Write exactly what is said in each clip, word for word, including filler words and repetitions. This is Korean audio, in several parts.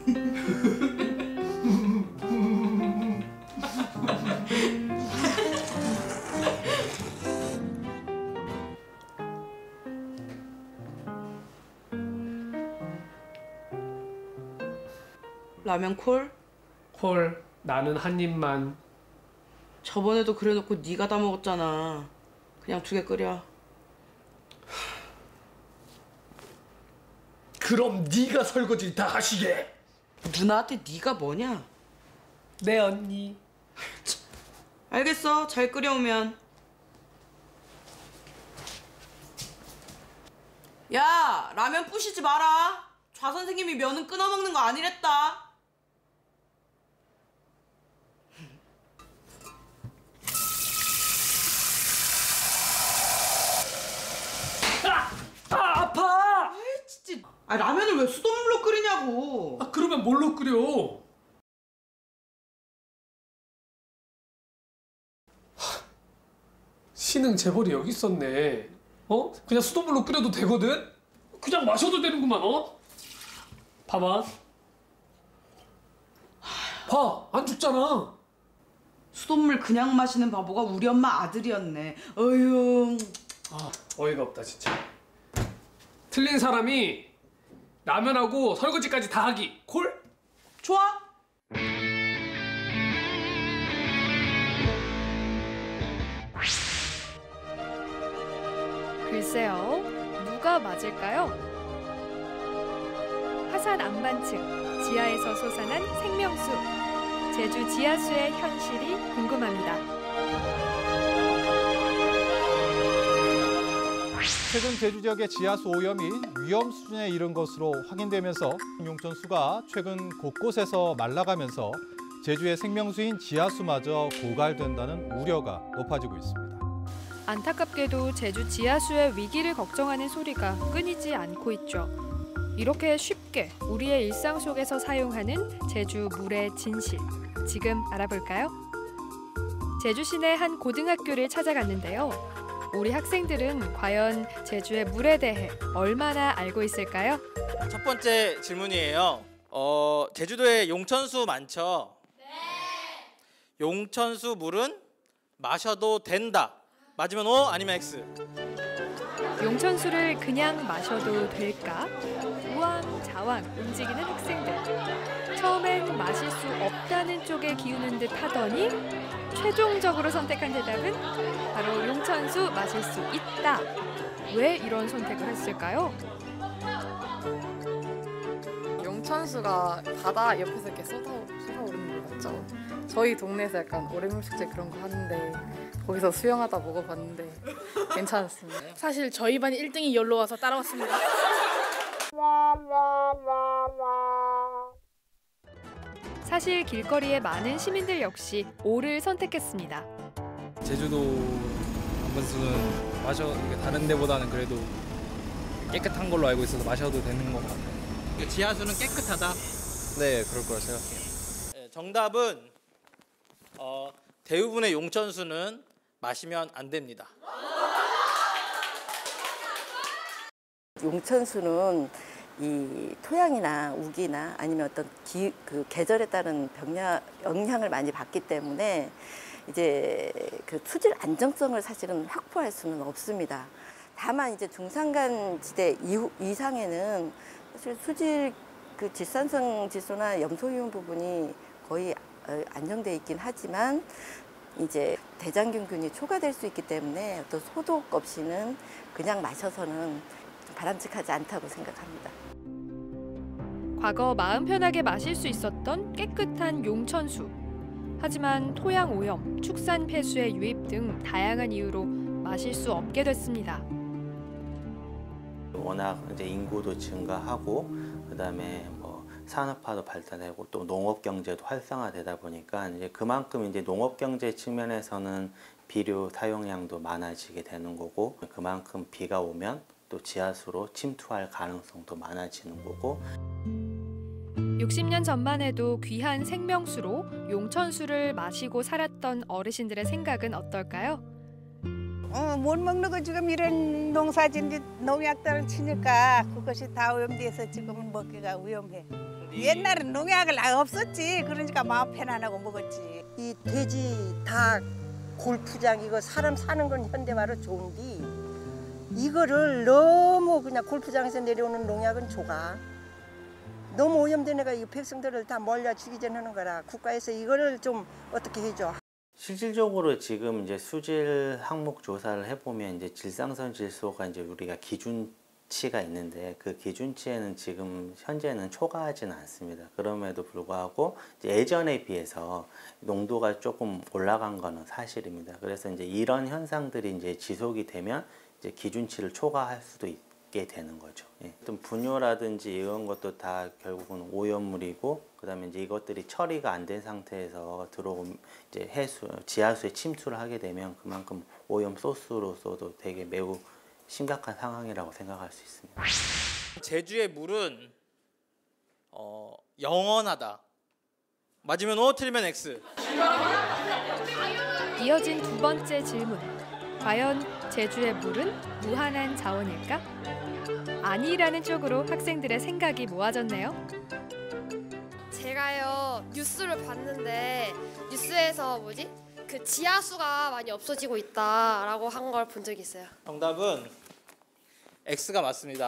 라면 콜? 콜. 나는 한 입만. 저번에도 그래놓고 네가 다 먹었잖아. 그냥 두 개 끓여. 그럼 네가 설거지 다 하시게. 누나한테 네가 뭐냐? 네 언니. 알겠어. 잘 끓여오면. 야, 라면 부시지 마라. 좌 선생님이 면은 끊어먹는 거 아니랬다. 아! 아, 아파! 아이, 진짜. 아, 라면을 왜 수돗물로 끓이냐고. 아, 그러면 뭘로 끓여? 하, 신흥 재벌이 여기 있었네. 어? 그냥 수돗물로 끓여도 되거든? 그냥 마셔도 되는구만, 어? 봐봐. 봐, 안 죽잖아. 수돗물 그냥 마시는 바보가 우리 엄마 아들이었네. 어휴. 아, 어이가 없다, 진짜. 틀린 사람이 라면하고 설거지까지 다 하기. 콜? 좋아. 글쎄요, 누가 맞을까요? 화산 안반층, 지하에서 솟아난 생명수. 제주 지하수의 현실이 궁금합니다. 최근 제주 지역의 지하수 오염이 위험 수준에 이른 것으로 확인되면서 용천수가 최근 곳곳에서 말라가면서 제주의 생명수인 지하수마저 고갈된다는 우려가 높아지고 있습니다. 안타깝게도 제주 지하수의 위기를 걱정하는 소리가 끊이지 않고 있죠. 이렇게 쉽게 우리의 일상 속에서 사용하는 제주 물의 진실, 지금 알아볼까요? 제주 시내 한 고등학교를 찾아갔는데요. 우리 학생들은 과연 제주의 물에 대해 얼마나 알고 있을까요? 첫 번째 질문이에요. 어, 제주도에 용천수 많죠? 네. 용천수 물은 마셔도 된다. 맞으면 O 아니면 X? 용천수를 그냥 마셔도 될까? 우왕좌왕 움직이는 학생들. 처음엔 마실 수 없다는 쪽에 기우는 듯 하더니 최종적으로 선택한 대답은 바로 용천수 마실 수 있다. 왜 이런 선택을 했을까요? 용천수가 바다 옆에서 이렇게 쏟아, 쏟아오르는 거 맞죠? 저희 동네에서 약간 오래물 축제 그런 거 하는데 거기서 수영하다 먹어봤는데 괜찮았습니다. 사실 저희 반이 일 등이 여기로 와서 따라왔습니다. 사실 길거리에 많은 시민들 역시 O를 선택했습니다. 제주도 안반수는 마셔 다른 데보다는 그래도 깨끗한 걸로 알고 있어서 마셔도 되는 것 같아요. 지하수는 깨끗하다. 네, 그럴 거라 생각해요. 네, 정답은 어, 대부분의 용천수는 마시면 안 됩니다. 용천수는 이 토양이나 우기나 아니면 어떤 기, 그 계절에 따른 병야, 영향을 많이 받기 때문에 이제 그 수질 안정성을 사실은 확보할 수는 없습니다. 다만 이제 중산간 지대 이후, 이상에는 사실 수질 그 질산성 지수나 염소이온 부분이 거의 안정돼 있긴 하지만 이제 대장균균이 초과될 수 있기 때문에 어떤 소독 없이는 그냥 마셔서는 바람직하지 않다고 생각합니다. 과거 마음 편하게 마실 수 있었던 깨끗한 용천수. 하지만 토양 오염, 축산 폐수의 유입 등 다양한 이유로 마실 수 없게 됐습니다. 워낙 이제 인구도 증가하고 그다음에 뭐 산업화도 발달하고 또 농업 경제도 활성화되다 보니까 이제 그만큼 이제 농업 경제 측면에서는 비료 사용량도 많아지게 되는 거고 그만큼 비가 오면 또 지하수로 침투할 가능성도 많아지는 거고. 육십 년 전만 해도 귀한 생명수로 용천수를 마시고 살았던 어르신들의 생각은 어떨까요? 어, 못 먹는 거 지금 이런 농사진 농약들을 치니까 그것이 다 오염돼서 지금은 먹기가 위험해. 옛날엔 농약을 아예 없었지. 그러니까 마음 편안하고 먹었지. 이 돼지, 닭, 골프장 이거 사람 사는 건 현대화로 좋은데 이거를 너무 그냥 골프장에서 내려오는 농약은 좋아. 너무 오염된 애가 이 백성들을 다 몰려 죽이지 하는 거라 국가에서 이거를 좀 어떻게 해줘. 실질적으로 지금 이제 수질 항목 조사를 해보면 이제 질상선 질소가 이제 우리가 기준치가 있는데 그 기준치에는 지금 현재는 초과하지는 않습니다. 그럼에도 불구하고 이제 예전에 비해서 농도가 조금 올라간 거는 사실입니다. 그래서 이제 이런 현상들이 이제 지속이 되면 이제 기준치를 초과할 수도 있게 되는 거죠. 예. 또 분뇨라든지 이런 것도 다 결국은 오염물이고, 그다음에 이제 이것들이 처리가 안 된 상태에서 들어온 이제 해수, 지하수에 침투를 하게 되면 그만큼 오염 소스로서도 되게 매우 심각한 상황이라고 생각할 수 있습니다. 제주의 물은 어, 영원하다. 맞으면 O, 틀리면 X. 이어진 두 번째 질문. 과연 제주의 물은 무한한 자원일까? 아니라는 쪽으로 학생들의 생각이 모아졌네요. 제가요 뉴스를 봤는데 뉴스에서 뭐지? 그 지하수가 많이 없어지고 있다라고 한 걸 본 적이 있어요. 정답은 X가 맞습니다.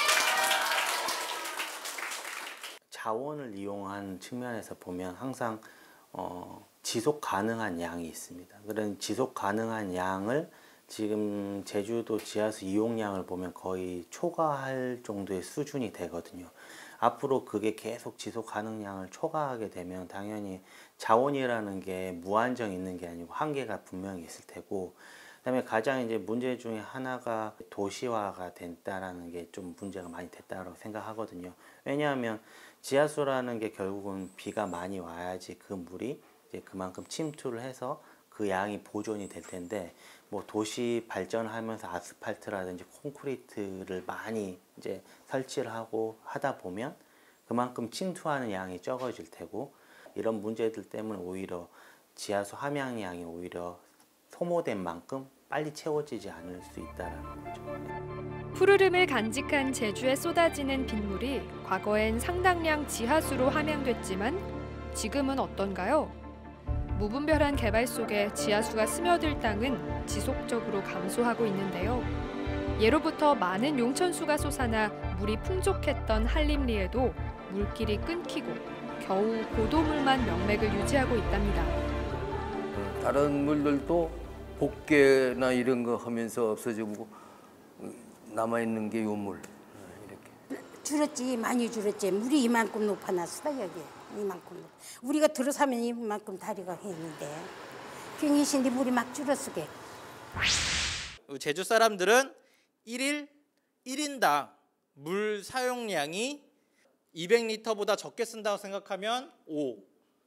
자원을 이용한 측면에서 보면 항상 어, 지속 가능한 양이 있습니다. 그런 지속 가능한 양을 지금 제주도 지하수 이용량을 보면 거의 초과할 정도의 수준이 되거든요. 앞으로 그게 계속 지속 가능량을 초과하게 되면 당연히 자원이라는 게 무한정 있는 게 아니고 한계가 분명히 있을 테고, 그다음에 가장 이제 문제 중에 하나가 도시화가 됐다라는 게 좀 문제가 많이 됐다고 생각하거든요. 왜냐하면 지하수라는 게 결국은 비가 많이 와야지 그 물이 이제 그만큼 침투를 해서 그 양이 보존이 될 텐데, 뭐 도시 발전하면서 아스팔트라든지 콘크리트를 많이 이제 설치를 하고 하다 보면 그만큼 침투하는 양이 적어질 테고, 이런 문제들 때문에 오히려 지하수 함양량이 오히려 소모된 만큼 빨리 채워지지 않을 수 있다라는 거죠. 푸르름을 간직한 제주에 쏟아지는 빗물이 과거엔 상당량 지하수로 함양됐지만 지금은 어떤가요? 무분별한 개발 속에 지하수가 스며들 땅은 지속적으로 감소하고 있는데요. 예로부터 많은 용천수가 솟아나 물이 풍족했던 한림리에도 물길이 끊기고 겨우 고도물만 명맥을 유지하고 있답니다. 다른 물들도 복개나 이런 거 하면서 없어지고 남아있는 게 요 물. 이렇게. 줄었지, 많이 줄었지. 물이 이만큼 높아놨어 여기. 이만큼. 우리가 들어서면 이만큼 다리가 했는데 경희신데 물이 막 줄었으게. 제주 사람들은 일일 일 인당 물 사용량이 이백 리터보다 적게 쓴다고 생각하면 O,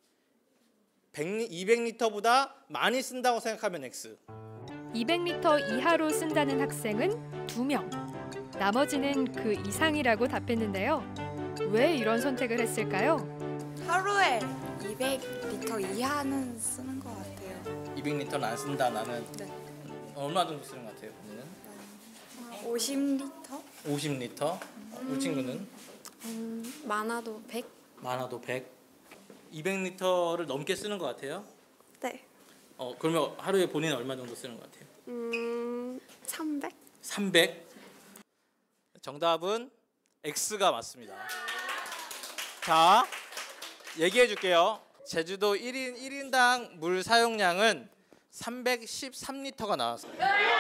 이백 리터보다 많이 쓴다고 생각하면 X. 이백 리터 이하로 쓴다는 학생은 두 명. 나머지는 그 이상이라고 답했는데요. 왜 이런 선택을 했을까요? 하루에 이백 리터 이하는 쓰는 것 같아요. 이백 리터는 안 쓴다 나는. 네. 얼마 정도 쓰는 것 같아요? 오늘은? 오십 리터? 오십 리터? 음. 우리 친구는? 음, 많아도 백? 많아도 백? 이백 리터를 넘게 쓰는 것 같아요? 네. 어 그러면 하루에 본인은 얼마 정도 쓰는 것 같아요? 음, 삼백? 삼백? 정답은 X가 맞습니다. 자, 얘기해 줄게요. 제주도 일 인 일 인당 물 사용량은 삼백십삼 리터가 나왔어요.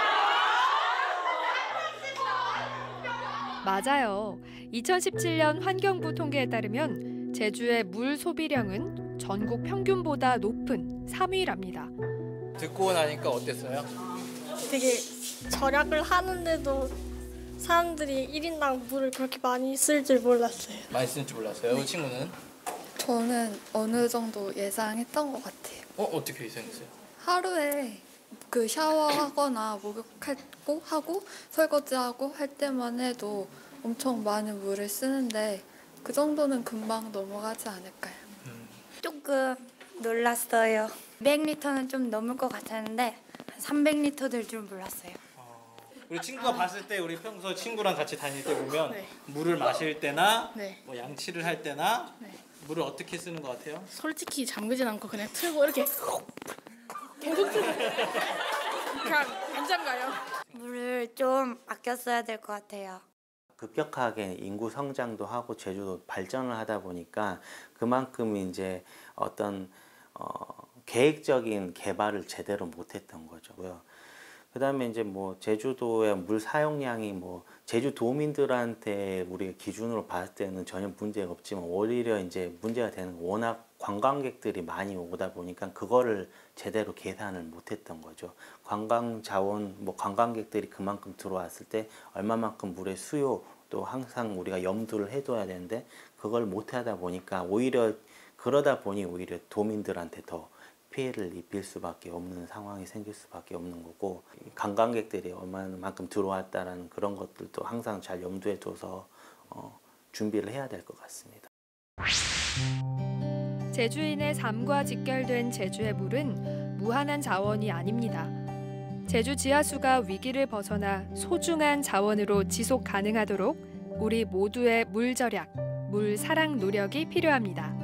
맞아요. 이천십칠 년 환경부 통계에 따르면 제주의 물 소비량은 전국 평균보다 높은 삼 위랍니다. 듣고 나니까 어땠어요? 되게 절약을 하는데도 사람들이 일 인당 물을 그렇게 많이 쓸 줄 몰랐어요. 많이 쓸 줄 몰랐어요. 이 친구는? 저는 어느 정도 예상했던 것 같아요. 어 어떻게 예상했어요? 하루에 그 샤워하거나 목욕하고 하고 설거지하고 할 때만 해도 엄청 많은 물을 쓰는데 그 정도는 금방 넘어가지 않을까요? 조금 놀랐어요. 백 리터는 좀 넘을 것 같았는데 삼백 리터 될 줄 몰랐어요. 우리 친구가 봤을 때 우리 평소 친구랑 같이 다닐 때 보면 네. 물을 마실 때나 네. 뭐 양치를 할 때나 네. 물을 어떻게 쓰는 것 같아요? 솔직히 잠그진 않고 그냥 틀고 이렇게 계속 틀고 그냥 안 잠가요. 물을 좀 아껴 써야 될 것 같아요. 급격하게 인구 성장도 하고 제주도 발전을 하다 보니까 그만큼 이제 어떤 어, 계획적인 개발을 제대로 못했던 거죠. 그다음에 이제 뭐 제주도의 물 사용량이 뭐 제주도민들한테 우리가 기준으로 봤을 때는 전혀 문제가 없지만 오히려 이제 문제가 되는 건 워낙 관광객들이 많이 오다 보니까 그거를 제대로 계산을 못했던 거죠. 관광 자원, 뭐 관광객들이 그만큼 들어왔을 때 얼마만큼 물의 수요도 항상 우리가 염두를 해둬야 되는데 그걸 못하다 보니까 오히려 그러다 보니 오히려 도민들한테 더 피해를 입힐 수밖에 없는 상황이 생길 수밖에 없는 거고 관광객들이 얼마만큼 들어왔다라는 그런 것들도 항상 잘 염두에 둬서 어, 준비를 해야 될 것 같습니다. 제주인의 삶과 직결된 제주의 물은 무한한 자원이 아닙니다. 제주 지하수가 위기를 벗어나 소중한 자원으로 지속 가능하도록 우리 모두의 물 절약, 물 사랑 노력이 필요합니다.